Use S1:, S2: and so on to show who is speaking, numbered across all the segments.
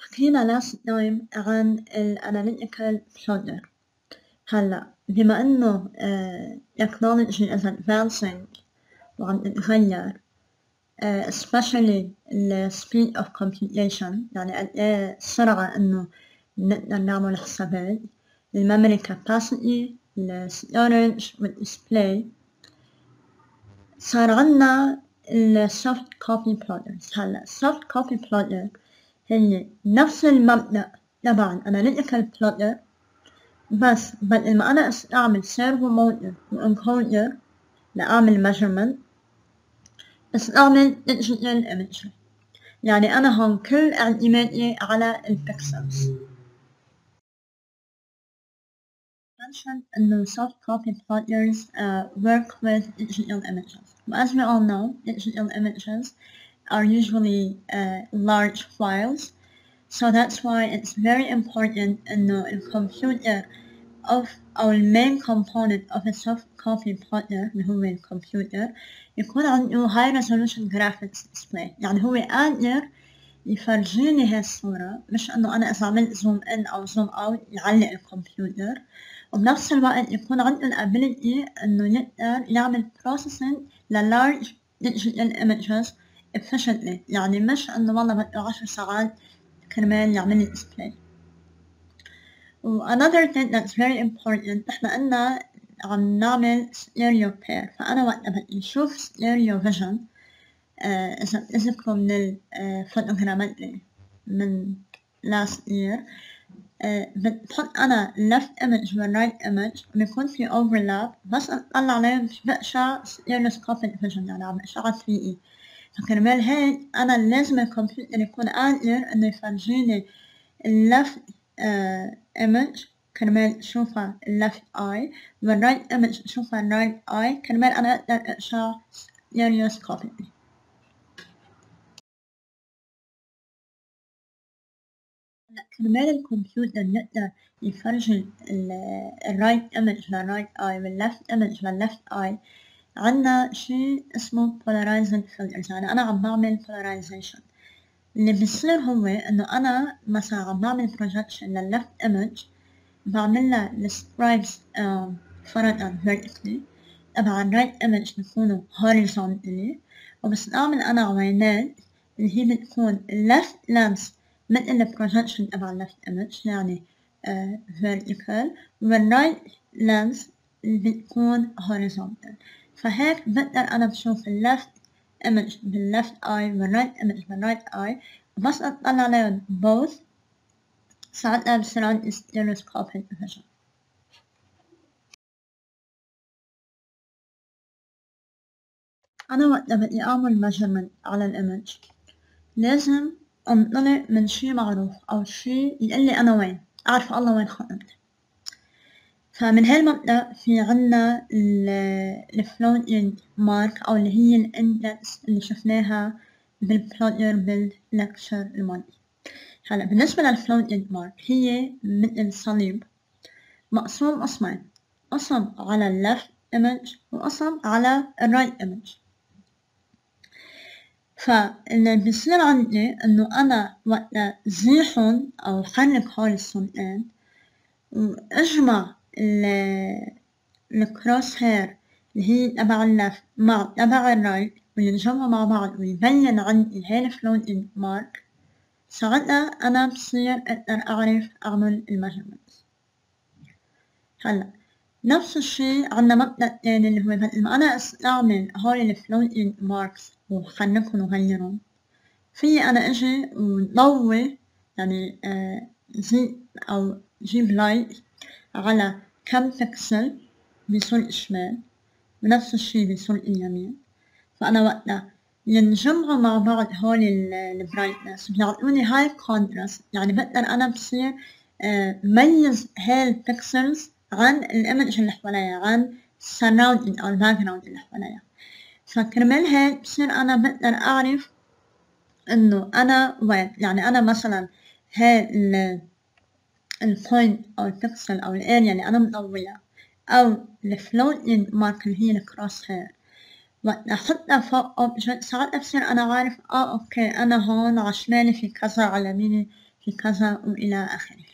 S1: حكينا last time عن ال analytical plotter. هلا بما إنه technology is advancing وعم تتغير especially the speed of computation، يعني قد إيه السرعة إنه نقدر نعمل حسابات، memory capacity، storage والdisplay. صار عنا soft copy plotters. هلا soft copy plotter هي نفس المبدأ تبع الاناليتيكال بلوتر، بس بدل ما أنا أستعمل سيرفو موتور وانكودر لأعمل measurement أستعمل digital imagery. يعني أنا هون كل اعتمادي على البكسلز. mentioned إنه soft copy plotters work with digital images. As we all know, digital images are usually large files. So that's why it's very important إنه الكمبيوتر of our main component of a soft copy plotter اللي هو الكمبيوتر يكون عنده high resolution graphics display. يعني هو قادر يفرجيني هاي الصورة، مش إنه أنا إذا عملت zoom in أو zoom out يعلق الكمبيوتر، وبنفس الوقت يكون عنده الability إنه يقدر يعمل processing ل large digital images efficiently. يعني مش إنه والله بده 10 ساعات كرمال يعمل لي display. another thing that's very important نحن قلنا عم نعمل stereo pair. فأنا وقت بدي أشوف stereo vision إذا بتذكروا من الفوتوغرامات من last year بحط أنا left image و right image بيكون في overlap، بس أطلع عليهم بقشع stereoscopic vision، يعني عم بقشعها 3E. فكرمال هيك أنا لازم الكمبيوتر يكون قادر إنه يفرجيني left image كرمال شوفها left eye والرايت image شوفها right eye كرمال أنا أقدر أقشع stereoscopically. كرمال الكمبيوتر يقدر يفرجي الرايت image للرايت eye والleft image للleft eye عنا شي اسمه polarizing filters. يعني أنا عم بعمل polarization. اللي بيصير هو إنه أنا مثلا عم بعمل projection للleft image بعملها السبرايتس فرضاً vertically، تبع الرايت image بيكونوا horizontally، وبستعمل أنا عوينات اللي هي بتكون left lens مثل البروجكشن تبع left image يعني vertical، والرايت lens اللي بتكون horizontal. فهيك بقدر أنا بشوف left image بالleft eye والرايت image بالرايت eye، بس أطلع عليهم both ساعتها بصير عندي stereoscopic vision. أنا وقت بدي أعمل measurement على الإيمج لازم أنطلق من شي معروف أو شي يقلي أنا وين، أعرف الله وين خطط. فمن هالمبدأ في عنا الفلوتينج مارك أو اللي هي الإندكس اللي شفناها بالبلوتر باللكشر الماضي. هلا بالنسبة للفلوتينج مارك هي مثل صليب مقسوم قسمين، قسم على اللفت image وقسم على الرايت image. فاللي بيصير عندي إنه أنا وقت زيحن أو حرك هول الصمتين وأجمع الكروس هير اللي هي تبع اللفت مع تبع الرايت وينجمعوا مع بعض ويبين عندي هاي الفلوتينج مارك، ساعتها أنا بصير أقدر أعرف أعمل الميجرمنت. هلا نفس الشي عنا مبدأ تاني اللي هو بدل ما أنا أستعمل هول الفلوتينج ماركس وحركهم وغيرهم، في أنا أجي وضوي يعني زي أو جيب لايت على كم بكسل بسرعة الشمال ونفس الشي بسرعة اليمين. فأنا وقتها ينجمعوا مع بعض هول البرايتنس بيعطوني هاي كونتراست، يعني بقدر أنا بصير ميز هاي البكسلز عن الإيمج اللي حواليا، عن السراوندينج أو الباك جراوند اللي حواليا. فكرمال هيك بصير أنا بقدر أعرف إنه أنا وين، يعني أنا مثلا هاي البوينت أو البكسل أو الاريا اللي أنا مضويها أو الفلوتينج مارك اللي هي الكروس هير وقت أحطها فوق object ساعتها بصير أنا عارف أوكي أنا هون عشمالي في كذا على يميني في كذا وإلى آخره.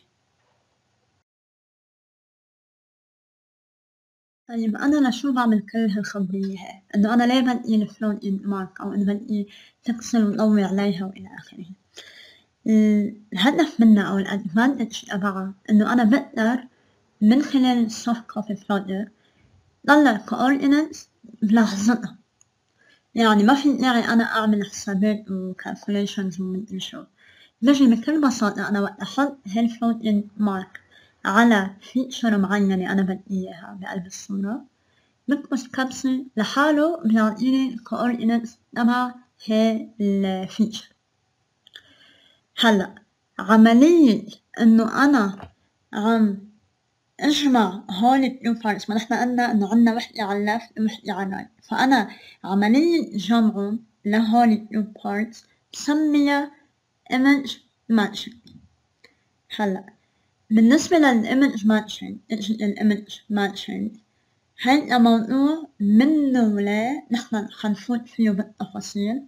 S1: طيب أنا لشو بعمل كل هالخبرية هاي؟ إنه أنا ليه بنقي الفرونت إند مارك أو إنه بنقي بيكسل وضوي عليها وإلى آخره. الهدف منها أو الأدفانتج تبعها إنه أنا بقدر من خلال السوفت كوبي فلوتر طلع كوردينتس بلحظتها. يعني ما في داعي أنا أعمل حسابات وكالكوليشنز ومدري شو. بيجي بكل بساطة أنا وقت أحط هالفلوت إن مارك على فيتشر معينة أنا بدي إياها بقلب الصورة، بكبس كبسة لحاله بيعطيني الكوردينتس تبع هاي الفيتشر. هلا عملية إنه أنا عم اجمع هول التو بارتس، ما نحن قلنا إنه عنا وحدة على اللفت ووحدة على الرايت، فأنا عملية جمعهم لهول التو بارتس بسميها image matching. هلا بالنسبة للإيمج matching هيدا موضوع منه ولا نحن حنفوت فيه بالتفاصيل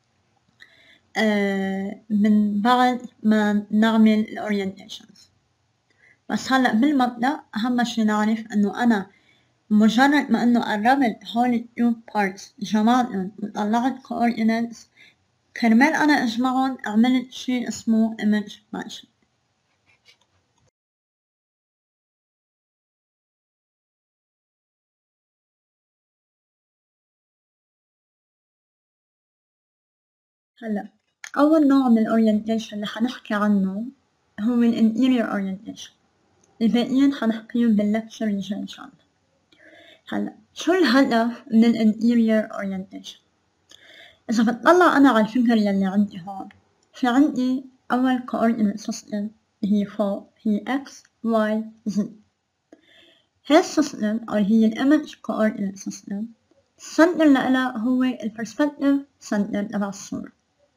S1: من بعد ما نعمل الأورينتيشنز. بس هلأ بالمبدأ أهم شي نعرف إنه أنا مجرد ما إنه قربت هول التو بارتس جمعتن وطلعت coordinates كرمال أنا أجمعن عملت شي اسمه image matching. هلا أول نوع من الأورينتيشن اللي حنحكي عنه هو ال interior orientation، الباقيين حنحكيهم باللكتشر الجاي إن شاء الله. هلا شو الهدف من ال interior orientation؟ إذا بتطلع أنا على الفيجر يلي عندي هون، في عندي أول coordinate system اللي هي فوق هي x y z. هاي السيستم أو هي ال image coordinate system السنتر لإلها هو ال perspective center تبع الصورة.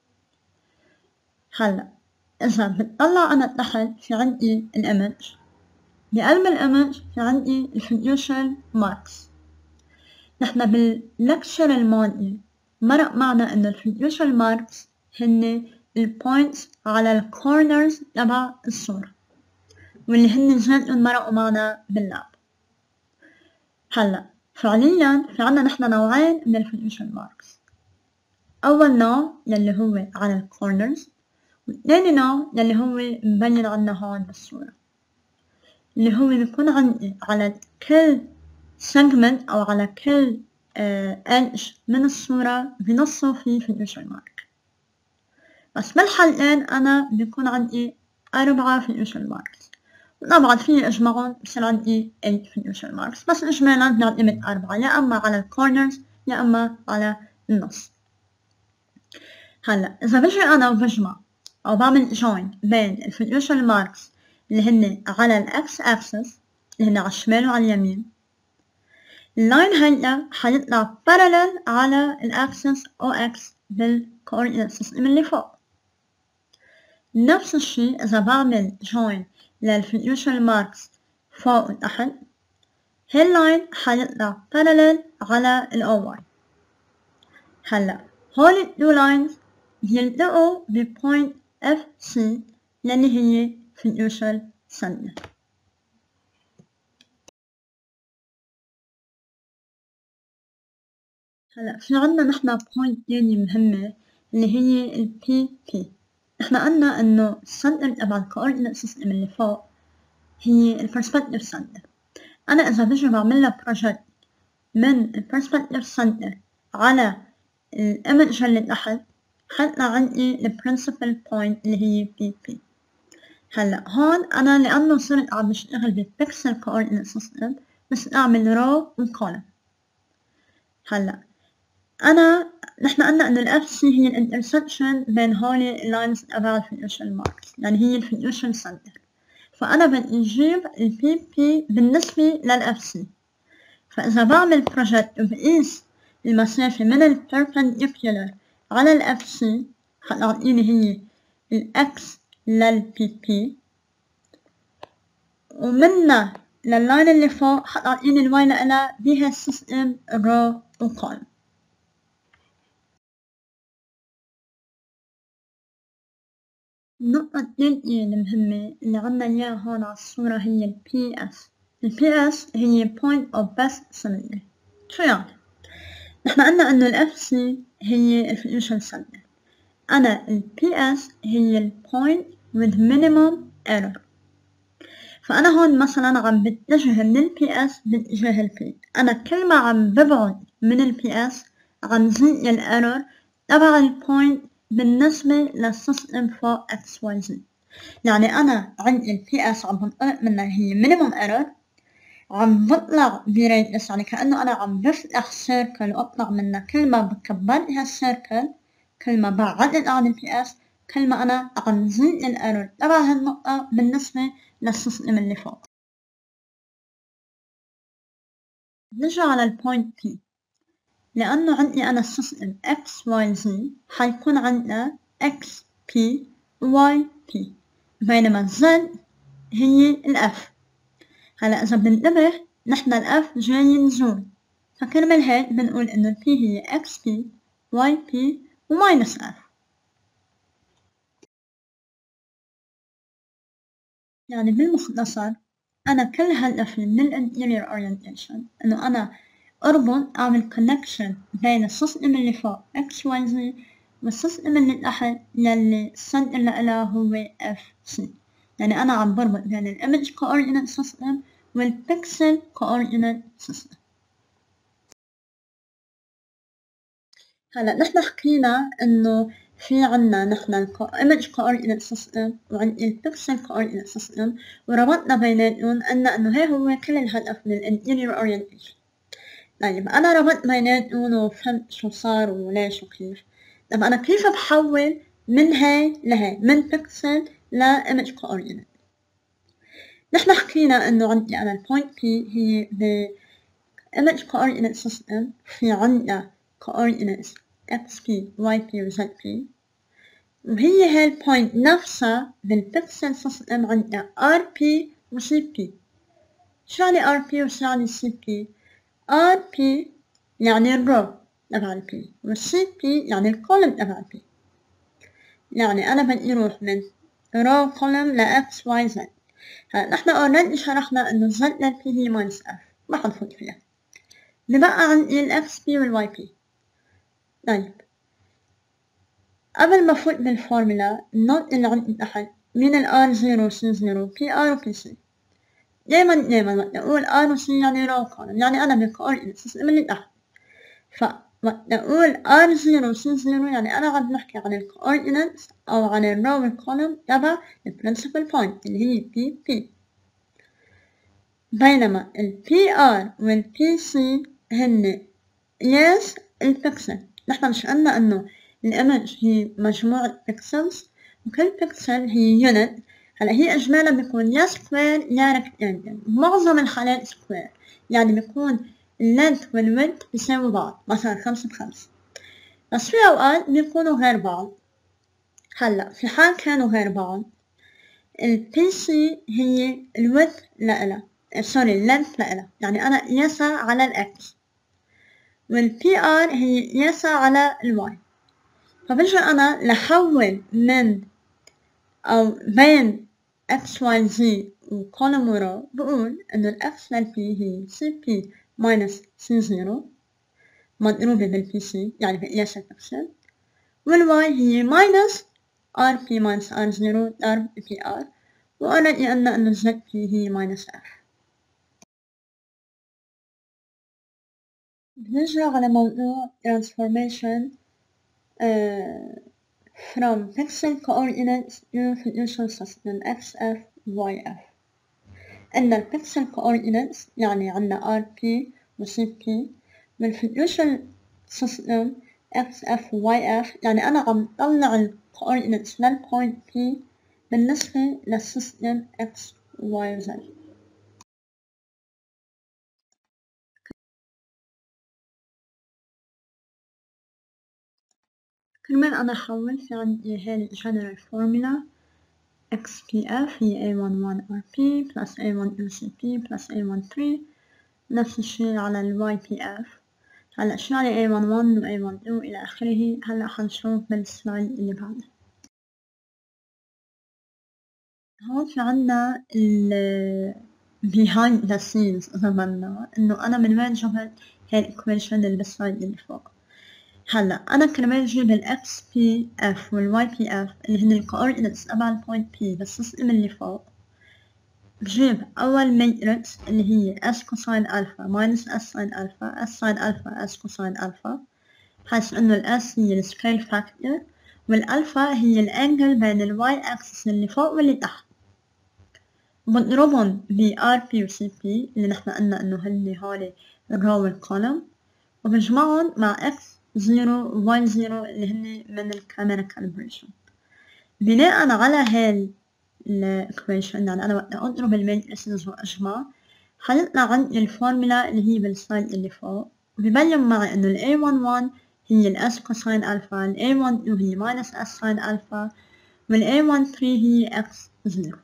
S1: هلا إذا بتطلع أنا تحت في عندي الإيمج، بقلب الإيمج في عندي الفيديوشال ماركس. نحنا باللكتشر الماضي مرق معنا إنه الفيديوشال ماركس هن البوينتس على الكورنرز تبع الصورة، واللي هن جاتن مرقوا معنا باللاب. هلا فعليا في عنا نحنا نوعين من الفيديوشال ماركس، أول نوع يلي هو على الكورنرز، والتاني نوع يلي هو مبين عنا هون بالصورة، اللي هو بيكون عندي على كل segment أو على كل edge من الصورة بنصه في fiducial mark. بس بالحالتين أنا بيكون عندي 4 fiducial marks، وطبعا فيني أجمعهم بصير عندي 8 fiducial marks، بس إجمالا بنعتمد 4 يا أما على الكورنرز يا أما على النص. هلا إذا بجي أنا وبجمع أو بعمل join بين الfiducial marks اللي هن على الإكس أكسس اللي هن على الشمال وعلى اليمين، اللاين هيدا حيطلع parallel على الأكسس أو إكس بالكوردينات سيستم اللي فوق. نفس الشي إذا بعمل join للفيديوشال ماركس فوق وتحت، هاي اللاين حيطلع parallel على الأو واي. هلا هول التو لاينز بيلتقوا ببوينت اف سي اللي هي fiducial center. هلا في عنا نحنا بوينت تانية مهمة اللي هي ال PP. نحنا قلنا إنه السنتر تبع الكوردينات سيستم اللي فوق هي البرسبكتيف سنتر. أنا إذا بجي بعملها بروجكت من البرسبكتيف سنتر على الإيمج اللي تحت حيطلع عندي البرنسبل بوينت اللي هي PP. هلا هون أنا لأنه صرت عم بشتغل بالبيكسل كوردينات سيستم بس أعمل رو وكولم. هلا نحن قلنا إنه ال FC هي الانترسكشن بين هولي اللاينز تبع الفيديوشال ماركس، يعني هي الفيديوشال سنتر، فأنا بدي أجيب ال PP بالنسبة لل FC. فإذا بعمل بروجكت وبقيس المسافة من ال perpendicular على ال FC حتعطيني هي ال X لل PP، ومنها لللاين اللي فوق حتعطيني ال Y لإلها بها السيستم رو وكولم. النقطة الثانية المهمة اللي عنا إياها هون على الصورة هي ال PS. ال PS هي Point of Best Similarity. شو يعني؟ نحن قلنا إنه ال FC هي ال Fusion Similarity. أنا ال PS هي ال Point with Minimum Error. فأنا هون مثلا عم بتجه من ال PS باتجاه ال P. أنا كل ما عم ببعد من ال PS عم زيد ال Error تبع ال Point بالنسبة للسيستم فوق XYZ. يعني أنا عندي ال PS عم بنطلق منها هي minimum error، عم بطلع براديوس، يعني كأنه أنا عم بفتح سيركل وأطلع منها. كل ما بكبر هالسيركل كل ما بعدد عن ال PS كل ما أنا عم زيد الأيرور تبع هالنقطة بالنسبة للسيستم اللي فوق. نرجع على البوينت P. لأنه عندي أنا السيستم XYZ حيكون عندنا XP YP، بينما Z هي الأف. هلا إذا بننتبه نحن الأف جاي نزول، فكرمال هيك بنقول إنه P هي XP YP وماينس F. يعني بالمختصر أنا كل هدفي من ال Interior Orientation إنه أنا أربط أعمل connection بين السيستم اللي فوق XYZ والسيستم اللي تحت يلي السنتر لإله هو FC. يعني أنا عم بربط بين ال Image Coordinate System وال Pixel Coordinate System. هلا نحن حكينا إنه في عنا نحن ال Image Coordinate System وعندي ال Pixel Coordinate System، وربطنا بيناتهم قلنا إنه هي هو كل الهدف من ال Interior Orientation. طيب أنا ربطت بيناتهم وفهمت شو صار وليش وكيف. طب أنا كيف بحول من هاي لهاي، من Pixel ل Image Coordinate؟ نحن حكينا إنه عندي أنا ال Point P هي ب Image Coordinate System في عنا Coordinates XP YP و ZP، وهي هاي البوينت نفسها بالبيكسل سيستم عندنا RP و CP. شو يعني RP وشو يعني CP؟ RP يعني الرو تبع ال P و CP يعني الكولم تبع ال P. يعني أنا بدي أروح من رو كولم ل X Y Z. هلا نحن already شرحنا إنه Z لل P هي minus F، ما حنفوت فيها. ببقى عندي ال XP وال YP. طيب قبل ما فوت بالفورمولا النوت اللي عندي تحت من ال R0 C0 PR و PC. دايما وقت أقول R و C يعني رو كولم، يعني أنا بالكوردينيت سيستم اللي تحت. فوقت أقول R0 C0 يعني أنا عم بحكي عن الكوردينيت أو عن الرو والكولم تبع البرنسبل بوينت اللي هي PP. بينما ال PR وال PC هن قياس البكسل. نحن مش قلنا إنه الإيمج هي مجموعة بيكسلز وكل بيكسل هي يونت. هلا هي إجمالا بيكون يا سكوير يا ريكتانجل، معظم الحالات سكوير، يعني بيكون اللينث والويدث بيساوي بعض، مثلا 5 ب5. بس في أوقات بيكونوا غير بعض. هلا في حال كانوا غير بعض البي سي هي الويدث لإلها سوري اللينث لإلها، يعني أنا قياسها على الإكس، والبي ار هي قياسها على الواي. فبرجع أنا لحول من أو بين x y z وكولوم ورو، بقول إنه ال x للبي هي cp minus c0 مضروبة بالبي سي يعني بقياس البكسل، والواي هي minus rp minus r0 ضرب pr، وأوريدي قلنا إنه zp هي minus f. بنرجع على موضوع transformation from pixel coordinates to Fusion system XF YF. إن ال pixel coordinates يعني عنا RP و CP، والfusion system XF YF يعني أنا عم طلع ال coordinates للpoint P بالنسبة للسيستم X Y Z. كرمال أنا حولت في عندي هاي general formula XPF هي A11RP plus A1LCP plus A13، نفس الشي على ال YPF. هلا شو يعني A11 و A12 إلى آخره هلا حنشوف بالسلايد اللي بعده. هون في عنا ال behind the scenes إذا بدنا إنه أنا من وين جبت هاي الإيكويشن اللي بالسلايد اللي فوق. هلا أنا كرمال أجيب ال x p f وال y p f اللي هن ال coordinates تبع ال point p بالسيستم اللي فوق، بجيب أول ماتريكس اللي هي s cosine alpha minus s sin alpha s sin alpha s cosine alpha، حيث إنه ال s هي ال scale factor والألفا هي الأنجل بين ال y axis اللي فوق واللي تحت، بنضربهم ب r p و c p اللي نحنا قلنا إنه هن هولي الرو والكولوم، وبنجمعهم مع x 0 و y 0 اللي هن من الكاميرا كالبريشن. بناء على هاي الإكويشن، يعني أنا وقت أضرب الماتريسز وأجمع حيطلع عندي الفورمولا اللي هي بالسلايد اللي فوق، وبيبين معي إنه ال A11 هي ال S كوساين ألفا، ال A12 هي minus S ساين ألفا، وال A13 هي X 0.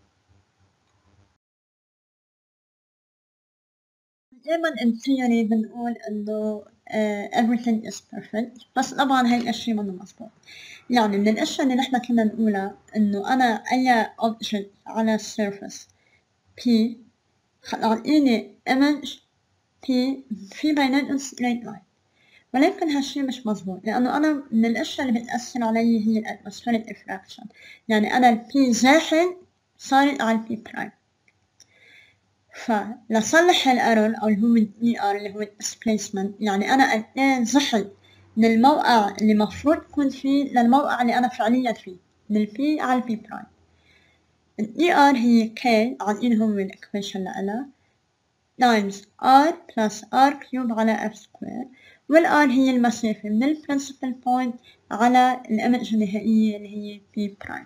S1: دايما in theory بنقول إنه everything is perfect، بس طبعا هاي الأشي منه مظبوط. يعني من الأشياء اللي نحنا كنا نقولها إنه أنا أي object على السيرفس P يعطيني image P في بيناتهم straight line، ولكن هالشي مش مظبوط، لأنه أنا من الأشياء اللي بتأثر علي هي الاتموسفيريك diffraction، يعني أنا ال P زاحل صارت على ال P prime، فلصلح الأرور أو اللي هو ال ER اللي هو ال displacement، يعني أنا قديه زحل من الموقع اللي مفروض يكون فيه للموقع اللي أنا فعليا فيه، من ال P على ال P prime. ال ER هي K عاطين هو الإكويشن لإلها times R plus R cube على F square، وال R هي المسافة من ال principal point على الإيمج النهائية اللي هي P prime.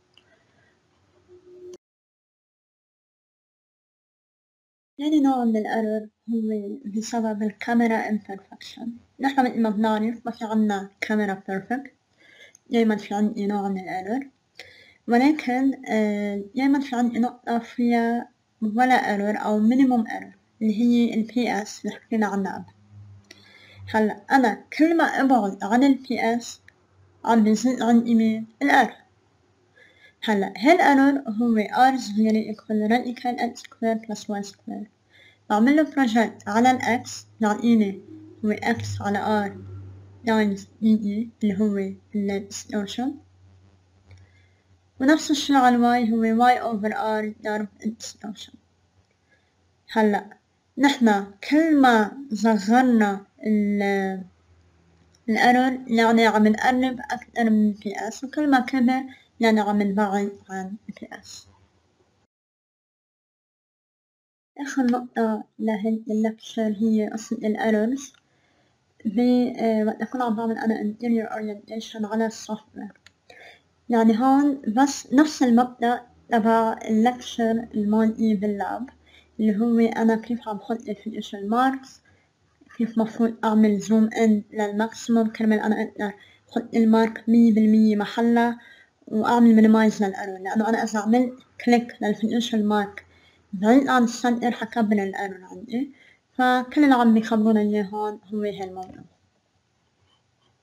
S1: يعني نوع من الأرور هو بسبب الكاميرا imperfection. نحن مثل ما بنعرف ما في عنا كاميرا perfect، دايما في عندي نوع من الأرور، ولكن دايما في عندي نقطة فيها ولا أرور أو minimum error اللي هي ال PS اللي حكينا عنها قبل. هلا أنا كل ما أبعد عن ال PS عم بيزيد عندي مين؟ الأرور. هلا هالأرور هو R صغيرة equal radical x square plus y square، بعمله project على ال x يعطيني هو x على R times DE اللي هو ال distortion، ونفس الشي على ال y هو y over R ضرب ال distortion. هلا نحنا كل ما صغرنا الأرور يعني عم نقرب أكتر من PS، وكل ما كبر يعني عم نبعد عن PS. آخر نقطة لهي اللكتشر هي قصة الأرورز وقت أكون عم بعمل أنا interior orientation على السوفتوير. يعني هون بس نفس المبدأ تبع اللكتشر الماضي باللاب، اللي هو أنا كيف عم حط الفينيشال ماركس، كيف مفروض أعمل زوم إن للماكسيموم كرمال أنا أقدر أحط المارك 100% محلها، وأعمل مينيمايز للأرور، لأنه أنا إذا عملت كليك للفينيشال مارك بعيد عن السنتر حكبر الأرور عندي، فكل اللي عم بيخبرونا إياه هون هو هالموضوع.